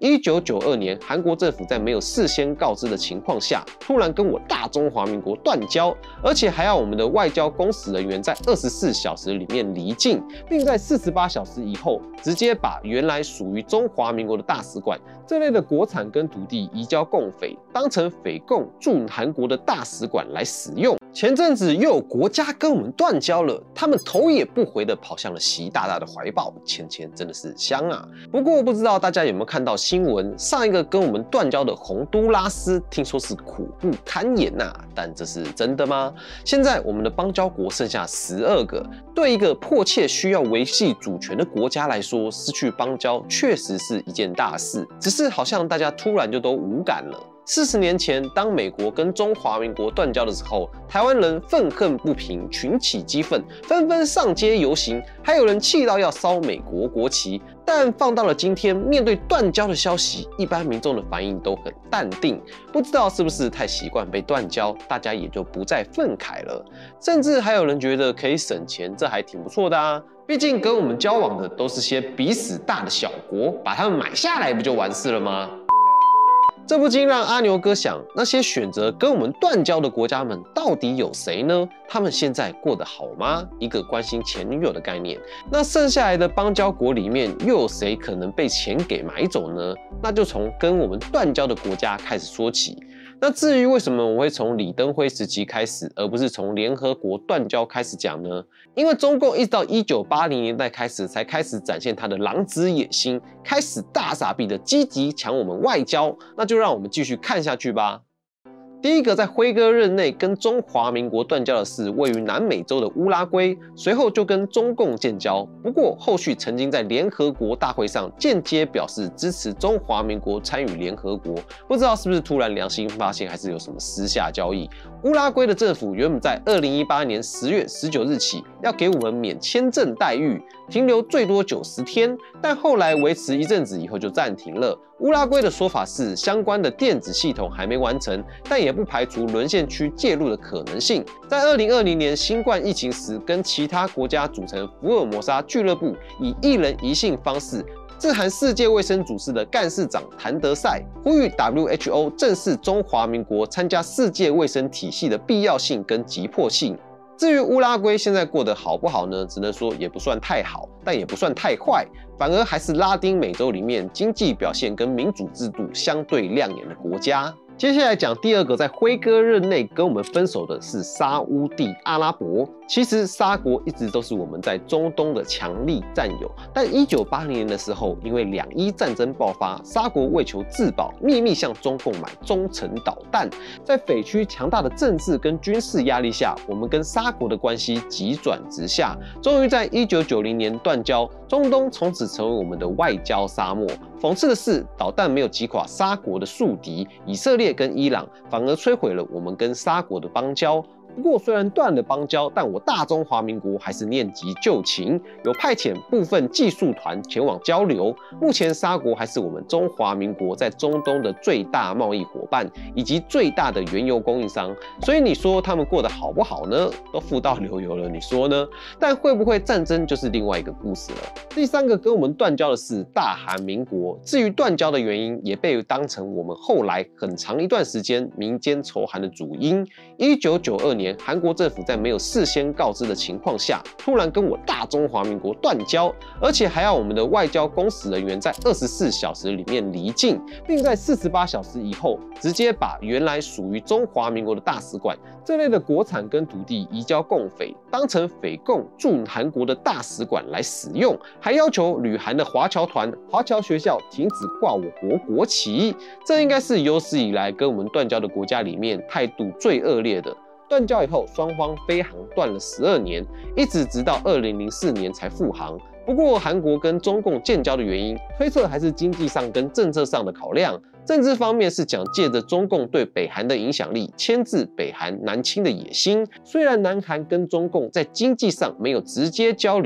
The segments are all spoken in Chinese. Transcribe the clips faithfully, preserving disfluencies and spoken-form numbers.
一九九二年，韩国政府在没有事先告知的情况下，突然跟我大中华民国断交，而且还要我们的外交公使人员在二十四小时里面离境，并在四十八小时以后直接把原来属于中华民国的大使馆这类的国产跟土地移交共匪，当成匪共驻韩国的大使馆来使用。前阵子又有国家跟我们断交了，他们头也不回的跑向了习大大的怀抱，钱钱真的是香啊！不过不知道大家有没有看到新闻，上一个跟我们断交的洪都拉斯，听说是苦不堪言呐、啊，但这是真的吗？现在我们的邦交国剩下十二个，对一个迫切需要维系主权的国家来说，失去邦交确实是一件大事，只是好像大家突然就都无感了。四十年前，当美国跟中华民国断交的时候，台湾人愤恨不平，群起激愤，纷纷上街游行，还有人气到要烧美国国旗。但放到了今天，面对断交的消息，一般民众的反应都很淡定，不知道是不是太习惯被断交，大家也就不再愤慨了。甚至还有人觉得可以省钱，这还挺不错的啊。毕竟跟我们交往的都是些比死大的小国，把他们买下来不就完事了吗？这不禁让阿牛哥想，那些选择跟我们断交的国家们到底有谁呢？他们现在过得好吗？一个关心前女友的概念。那剩下来的邦交国里面，又有谁可能被钱给买走呢？那就从跟我们断交的国家开始说起。那至于为什么我会从李登辉时期开始，而不是从联合国断交开始讲呢？因为中共一直到一九八零年代开始，才开始展现他的狼子野心，开始大傻逼的积极抢我们外交。那就让我们继续看下去吧。第一个在辉哥任内跟中华民国断交的是位于南美洲的乌拉圭，随后就跟中共建交。不过后续曾经在联合国大会上间接表示支持中华民国参与联合国，不知道是不是突然良心发现，还是有什么私下交易。乌拉圭的政府原本在二零一八年十月十九日起要给我们免签证待遇，停留最多九十天，但后来维持一阵子以后就暂停了。乌拉圭的说法是，相关的电子系统还没完成，但也不排除沦陷区介入的可能性。在二零二零年新冠疫情时，跟其他国家组成福尔摩沙俱乐部，以一人一信方式致函世界卫生组织的干事长谭德赛，呼吁 W H O 正视中华民国参加世界卫生体系的必要性跟急迫性。至于乌拉圭现在过得好不好呢？只能说也不算太好，但也不算太坏，反而还是拉丁美洲里面经济表现跟民主制度相对亮眼的国家。接下来讲第二个在辉哥任内跟我们分手的是沙乌地阿拉伯。其实沙国一直都是我们在中东的强力战友，但一九八零年的时候，因为两伊战争爆发，沙国为求自保，秘密向中共买中程导弹。在匪区强大的政治跟军事压力下，我们跟沙国的关系急转直下，终于在一九九零年断交，中东从此成为我们的外交沙漠。讽刺的是，导弹没有击垮沙国的宿敌以色列跟伊朗，反而摧毁了我们跟沙国的邦交。不过虽然断了邦交，但我大中华民国还是念及旧情，有派遣部分技术团前往交流。目前沙国还是我们中华民国在中东的最大贸易伙伴，以及最大的原油供应商。所以你说他们过得好不好呢？都富到流油了，你说呢？但会不会战争就是另外一个故事了。第三个跟我们断交的是大韩民国，至于断交的原因，也被当成我们后来很长一段时间民间仇韩的主因。一九九二年。韩国政府在没有事先告知的情况下，突然跟我大中华民国断交，而且还要我们的外交公使人员在二十四小时里面离境，并在四十八小时以后直接把原来属于中华民国的大使馆这类的国产跟土地移交共匪，当成匪共驻韩国的大使馆来使用，还要求旅韩的华侨团、华侨学校停止挂我国国旗。这应该是有史以来跟我们断交的国家里面态度最恶劣的。断交以后，双方飞航断了十二年，一直直到二零零四年才复航。不过，韩国跟中共建交的原因，推测还是经济上跟政策上的考量。政治方面是想借着中共对北韩的影响力，牵制北韩南侵的野心。虽然南韩跟中共在经济上没有直接交流，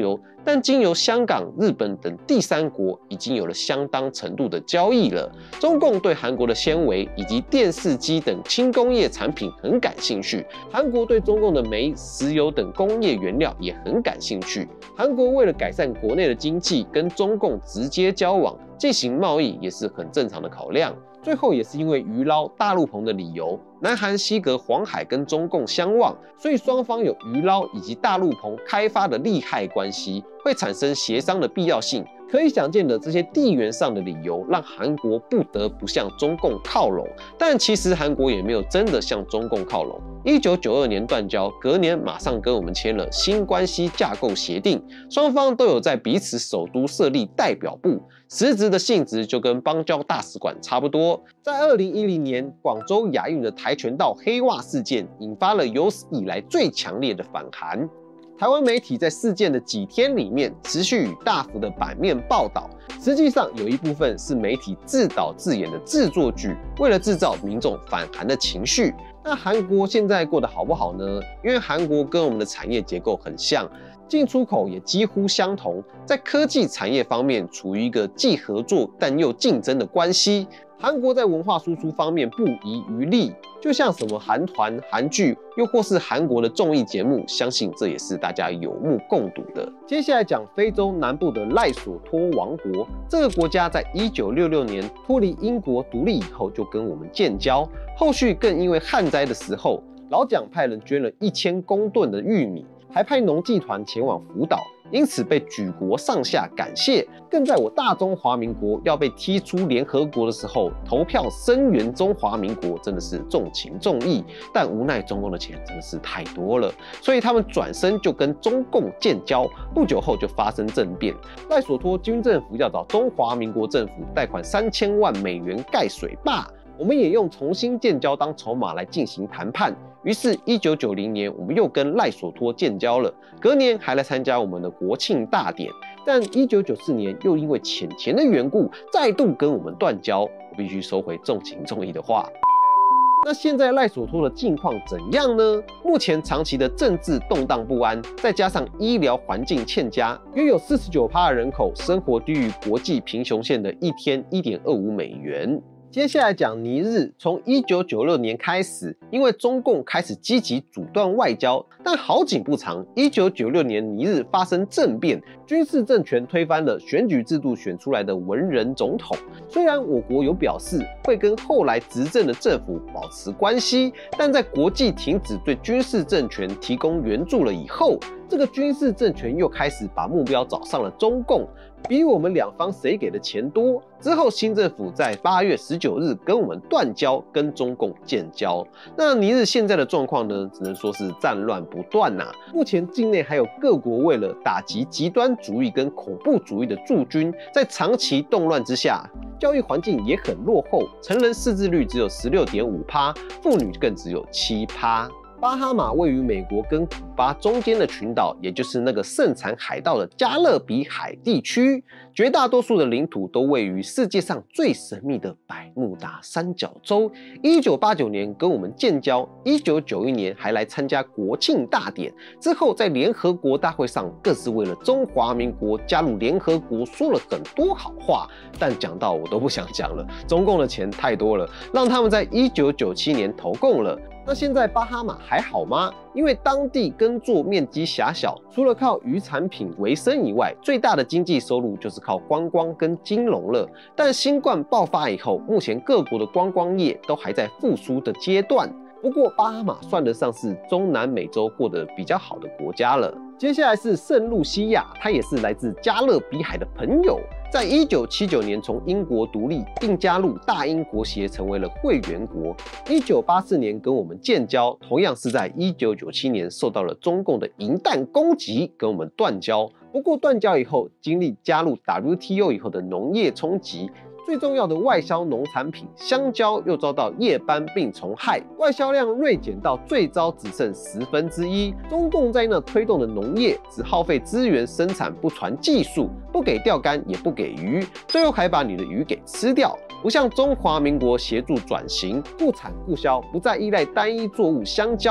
但经由香港、日本等第三国已经有了相当程度的交易了。中共对韩国的纤维以及电视机等轻工业产品很感兴趣，韩国对中共的煤、石油等工业原料也很感兴趣。韩国为了改善国内的经济，跟中共直接交往，进行贸易也是很正常的考量。最后也是因为鱼捞大陆棚的理由，南韩西隔黄海跟中共相望，所以双方有鱼捞以及大陆棚开发的利害关系，会产生协商的必要性。可以想见的这些地缘上的理由，让韩国不得不向中共靠拢。但其实韩国也没有真的向中共靠拢。一九九二年断交，隔年马上跟我们签了新关系架构协定，双方都有在彼此首都设立代表部，实质的性质就跟邦交大使馆差不多。在二零一零年，广州亚运的跆拳道黑袜事件，引发了有史以来最强烈的反韩。台湾媒体在事件的几天里面持续与大幅的版面报道，实际上有一部分是媒体自导自演的制作剧，为了制造民众反韩的情绪。那韩国现在过得好不好呢？因为韩国跟我们的产业结构很像，进出口也几乎相同，在科技产业方面处于一个既合作但又竞争的关系。韩国在文化输出方面不遗余力，就像什么韩团、韩剧，又或是韩国的综艺节目，相信这也是大家有目共睹的。接下来讲非洲南部的赖索托王国，这个国家在一九六六年脱离英国独立以后，就跟我们建交，后续更因为旱灾的时候，老蒋派人捐了一千公吨的玉米，还派农技团前往辅导，因此被举国上下感谢。更在我大中华民国要被踢出联合国的时候，投票声援中华民国，真的是重情重义。但无奈中共的钱真的是太多了，所以他们转身就跟中共建交。不久后就发生政变，赖索托军政府要找中华民国政府贷款三千万美元盖水坝。我们也用重新建交当筹码来进行谈判，于是一九九零年我们又跟赖索托建交了，隔年还来参加我们的国庆大典。但一九九四年又因为钱钱的缘故，再度跟我们断交。我必须收回重情重义的话。那现在赖索托的境况怎样呢？目前长期的政治动荡不安，再加上医疗环境欠佳，约有 百分之四十九 的人口生活低于国际贫穷线的一天 一点二五美元。接下来讲尼日，从一九九六年开始，因为中共开始积极阻断外交，但好景不长，一九九六年尼日发生政变，军事政权推翻了选举制度选出来的文人总统。虽然我国有表示会跟后来执政的政府保持关系，但在国际停止对军事政权提供援助了以后，这个军事政权又开始把目标找上了中共，比我们两方谁给的钱多。之后新政府在八月十九日跟我们断交，跟中共建交。那尼日现在的状况呢，只能说是战乱不断呐、啊。目前境内还有各国为了打击极端主义跟恐怖主义的驻军，在长期动乱之下，教育环境也很落后，成人识字率只有 百分之十六点五， 妇女更只有 百分之七。巴哈马位于美国跟古巴中间的群岛，也就是那个盛产海盗的加勒比海地区，绝大多数的领土都位于世界上最神秘的百慕达三角洲。一九八九年跟我们建交，一九九一年还来参加国庆大典，之后在联合国大会上更是为了中华民国加入联合国说了很多好话，但讲到我都不想讲了，中共的钱太多了，让他们在一九九七年投共了。那现在巴哈马还好吗？因为当地耕作面积狭小，除了靠渔产品为生以外，最大的经济收入就是靠观光跟金融了。但新冠爆发以后，目前各国的观光业都还在复苏的阶段。不过巴哈马算得上是中南美洲过得比较好的国家了。接下来是圣露西亚，它也是来自加勒比海的朋友。在一九七九年从英国独立，并加入大英国协成为了会员国。一九八四年跟我们建交，同样是在一九九七年受到了中共的银弹攻击，跟我们断交。不过断交以后，经历加入 W T O 以后的农业冲击。最重要的外销农产品香蕉又遭到叶斑病虫害，外销量锐减到最糟只剩十分之一。中共在那推动的农业只耗费资源生产，不传技术，不给钓竿也不给鱼，最后还把你的鱼给吃掉。不像中华民国协助转型，顾产顾销，不再依赖单一作物香蕉，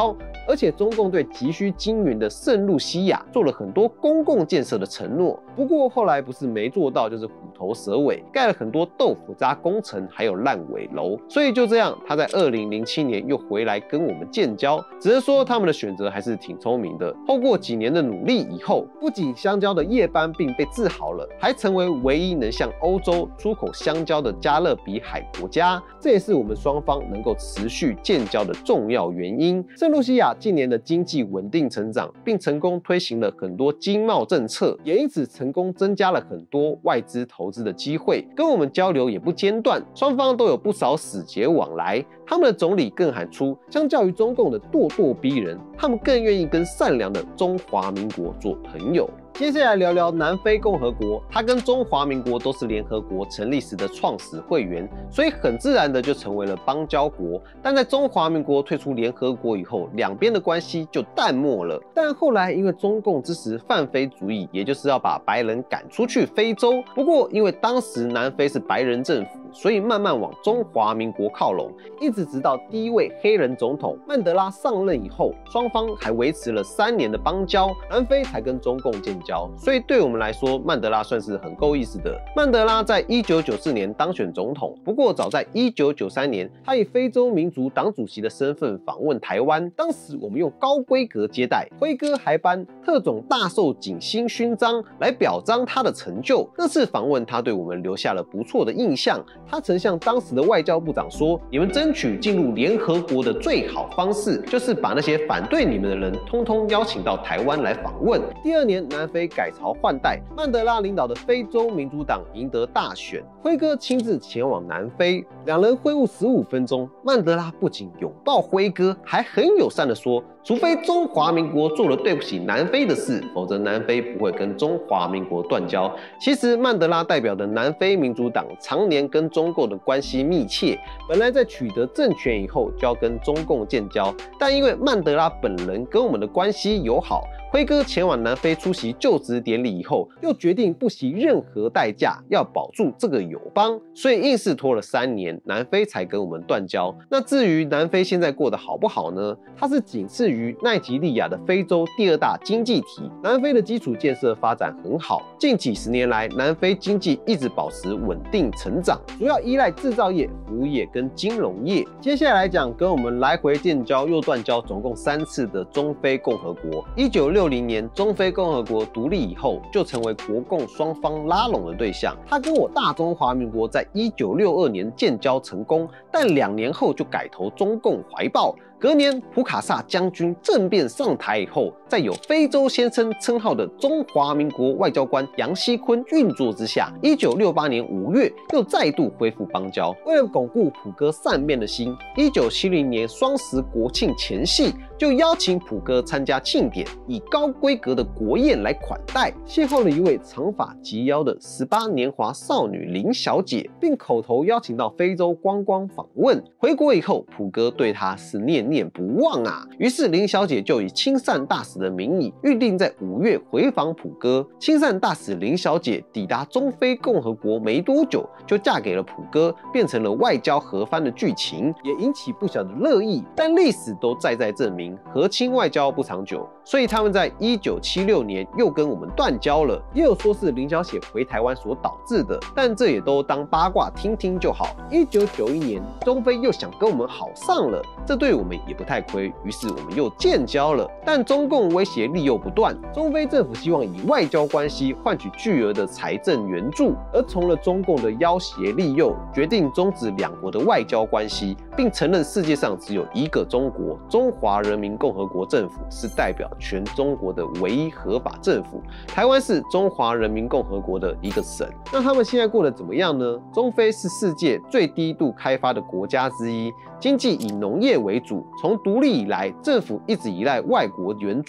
而且中共对急需金援的圣露西亚做了很多公共建设的承诺，不过后来不是没做到，就是虎头蛇尾，盖了很多豆腐渣工程，还有烂尾楼。所以就这样，他在二零零七年又回来跟我们建交，只能说他们的选择还是挺聪明的。透过几年的努力以后，不仅香蕉的叶斑病被治好了，还成为唯一能向欧洲出口香蕉的加勒比海国家，这也是我们双方能够持续建交的重要原因。圣露西亚近年的经济稳定成长，并成功推行了很多经贸政策，也因此成功增加了很多外资投资的机会，跟我们交流也不间断，双方都有不少使节往来。他们的总理更喊出，相较于中共的咄咄逼人，他们更愿意跟善良的中华民国做朋友。接下来聊聊南非共和国，它跟中华民国都是联合国成立时的创始会员，所以很自然的就成为了邦交国。但在中华民国退出联合国以后，两边的关系就淡漠了。但后来因为中共支持泛非主义，也就是要把白人赶出去非洲。不过因为当时南非是白人政府，所以慢慢往中华民国靠拢，一直直到第一位黑人总统曼德拉上任以后，双方还维持了三年的邦交，南非才跟中共建交。所以对我们来说，曼德拉算是很够意思的。曼德拉在一九九四年当选总统，不过早在一九九三年，他以非洲民族党主席的身份访问台湾，当时我们用高规格接待，辉哥还颁特种大绶锦星勋章来表彰他的成就。那次访问，他对我们留下了不错的印象。他曾向当时的外交部长说：“你们争取进入联合国的最好方式，就是把那些反对你们的人通通邀请到台湾来访问。”第二年，南非改朝换代，曼德拉领导的非洲民主党赢得大选，辉哥亲自前往南非，两人会晤十五分钟。曼德拉不仅拥抱辉哥，还很友善地说：“除非中华民国做了对不起南非的事，否则南非不会跟中华民国断交。”其实曼德拉代表的南非民主党常年跟中共的关系密切，本来在取得政权以后就要跟中共建交，但因为曼德拉本人跟我们的关系友好，辉哥前往南非出席就职典礼以后，又决定不惜任何代价要保住这个友邦，所以硬是拖了三年，南非才跟我们断交。那至于南非现在过得好不好呢？它是仅次于奈及利亚的非洲第二大经济体。南非的基础建设发展很好，近几十年来，南非经济一直保持稳定成长，主要依赖制造业、服务业跟金融业。接下来讲跟我们来回建交又断交总共三次的中非共和国。一九六零年，中非共和国独立以后，就成为国共双方拉拢的对象。它跟我大中华民国在一九六二年建交成功，但两年后就改投中共怀抱。隔年，普卡萨将军政变上台以后，在有非洲先生称号的中华民国外交官杨锡坤运作之下，一九六八年五月又再度恢复邦交。为了巩固普哥善变的心，一九七零年双十国庆前夕，就邀请普哥参加庆典，以高规格的国宴来款待，邂逅了一位长发及腰的十八年华少女林小姐，并口头邀请到非洲观光访问。回国以后，普哥对她是念念不忘啊，于是林小姐就以亲善大使的名义，预定在五月回访普哥。亲善大使林小姐抵达中非共和国没多久，就嫁给了普哥，变成了外交和番的剧情，也引起不小的热议。但历史都在在证明，和亲外交不长久，所以他们在一九七六年又跟我们断交了。也有说是林小姐回台湾所导致的，但这也都当八卦听听就好。一九九一年，中非又想跟我们好上了，这对我们也不太亏，于是我们又建交了。但中共威胁利诱不断，中非政府希望以外交关系换取巨额的财政援助，而从了中共的要挟利诱，决定终止两国的外交关系，并承认世界上只有一个中国，中华人民共和国政府是代表全中国的唯一合法政府，台湾是中华人民共和国的一个省。那他们现在过得怎么样呢？中非是世界最低度开发的国家之一，经济以农业为主，从独立以来，政府一直依赖外国援助。在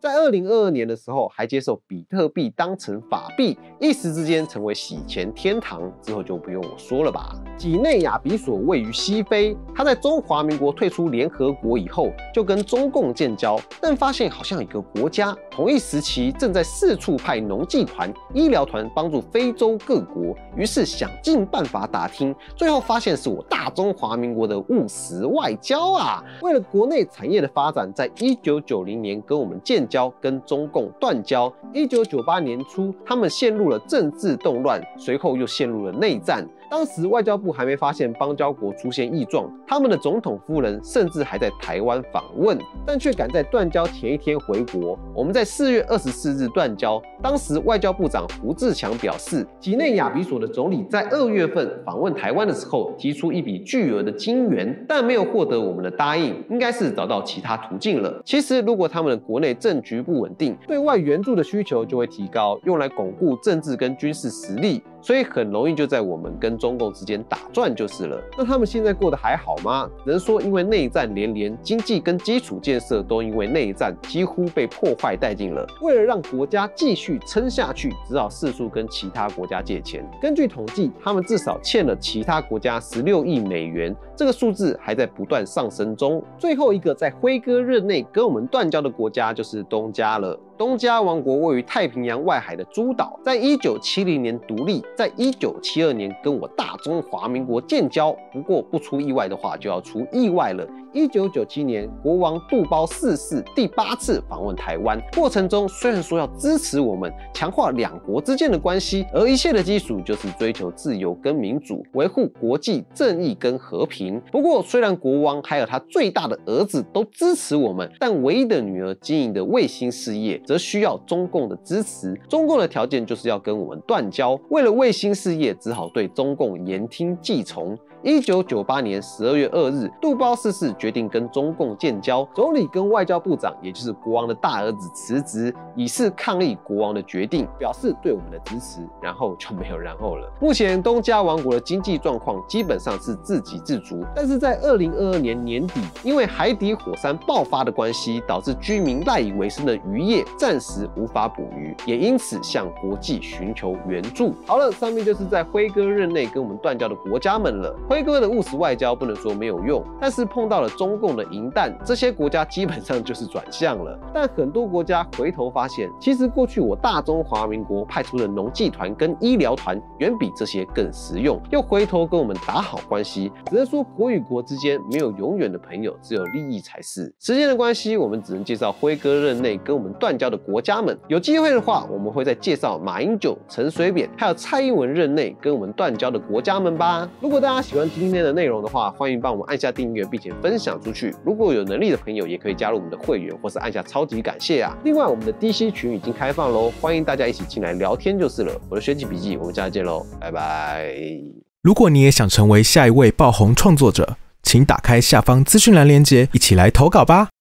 在二零二二年的时候，还接受比特币当成法币，一时之间成为洗钱天堂。之后就不用我说了吧。几内亚比索位于西非，它在中华民国退出联合国以后，就跟中共建交，但发现好像有一个国家同一时期正在四处派农技团、医疗团帮助非洲各国，于是想尽办法打听，最后发现是我大中华民国的务实外交啊！为了国内产业的发展，在一九九零年跟我们建交，跟中共断交。一九九八年初，他们陷入了政治动乱，随后又陷入了内战。当时外交部还没发现邦交国出现异状，他们的总统夫人甚至还在台湾访问，但却赶在断交前一天回国。我们在四月二十四日断交，当时外交部长胡志强表示，几内亚比索的总理在二月份访问台湾的时候，提出一笔巨额的金援，但没有获得我们的答应，应该是找到其他途径了。其实，如果他们的国内政局不稳定，对外援助的需求就会提高，用来巩固政治跟军事实力。所以很容易就在我们跟中共之间打转就是了。那他们现在过得还好吗？只能说因为内战连连，经济跟基础建设都因为内战几乎被破坏殆尽了。为了让国家继续撑下去，只好四处跟其他国家借钱。根据统计，他们至少欠了其他国家十六亿美元，这个数字还在不断上升中。最后一个在辉哥任内跟我们断交的国家就是东加了。东加王国位于太平洋外海的诸岛，在一九七零年独立，在一九七二年跟我大中华民国建交。不过不出意外的话，就要出意外了。一九九七年，国王杜包四世第八次访问台湾，过程中虽然说要支持我们，强化两国之间的关系，而一切的基础就是追求自由跟民主，维护国际正义跟和平。不过，虽然国王还有他最大的儿子都支持我们，但唯一的女儿经营的卫星事业，则需要中共的支持。中共的条件就是要跟我们断交，为了卫星事业，只好对中共言听计从。一九九八年十二月二日，杜包四世决定跟中共建交，总理跟外交部长，也就是国王的大儿子辞职，以示抗议国王的决定，表示对我们的支持，然后就没有然后了。目前东加王国的经济状况基本上是自给自足，但是在二零二二年年底，因为海底火山爆发的关系，导致居民赖以为生的渔业暂时无法捕鱼，也因此向国际寻求援助。好了，上面就是在辉哥任内跟我们断交的国家们了。辉哥的务实外交不能说没有用，但是碰到了中共的银弹，这些国家基本上就是转向了。但很多国家回头发现，其实过去我大中华民国派出的农技团跟医疗团远比这些更实用，又回头跟我们打好关系。只能说国与国之间没有永远的朋友，只有利益才是。时间的关系，我们只能介绍辉哥任内跟我们断交的国家们。有机会的话，我们会再介绍马英九、陈水扁还有蔡英文任内跟我们断交的国家们吧。如果大家喜欢今天的内容的话，欢迎帮我们按下订阅，并且分享出去。如果有能力的朋友，也可以加入我们的会员，或是按下超级感谢啊。另外，我们的 D C 群已经开放喽，欢迎大家一起进来聊天就是了。我的学习笔记，我们下次见喽，拜拜。 如果你也想成为下一位爆红创作者，请打开下方资讯栏连结，一起来投稿吧。